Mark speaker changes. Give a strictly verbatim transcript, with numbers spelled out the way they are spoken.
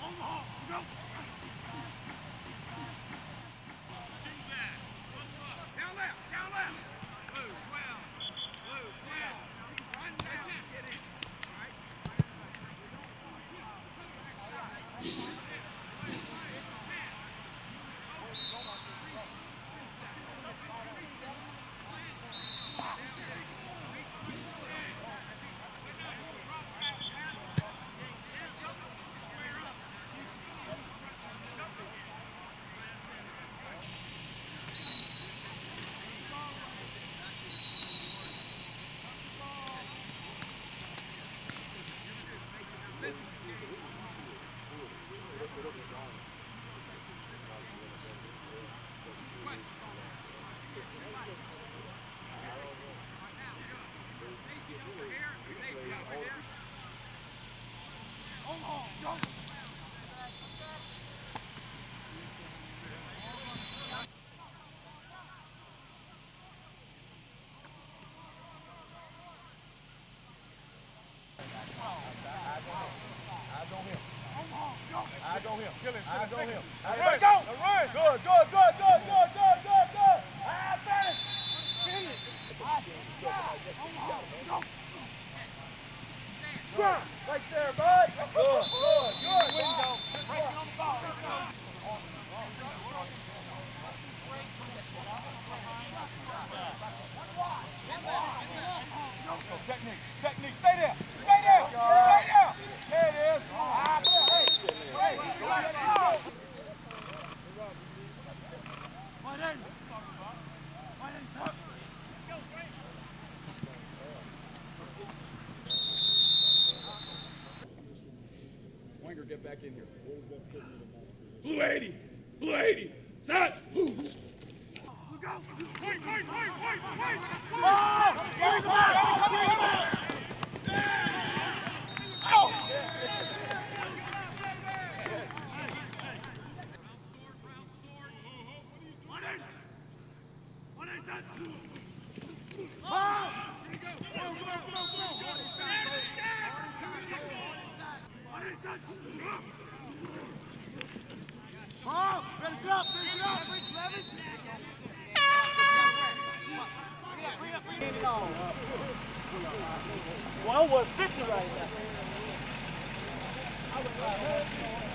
Speaker 1: Eyes on him. Kill him. Eyes on him. Hey, go. Run. Good, good, good, good, good, good, good, good. Ah, finish. Finish. Run. Right there, bud. Good, good, good. Window. Breaking on the ball. Technique. Technique. Stay there. Stay there. Stay there. There it is. Ah, hey. Hey. One in. One in, sir. Wanger, get back in here. Blue eighty. Blue eighty. Set. Look out. Wait, wait, wait, wait, wait. Oh! Come on, come on, come on. Well, we're fifty right now.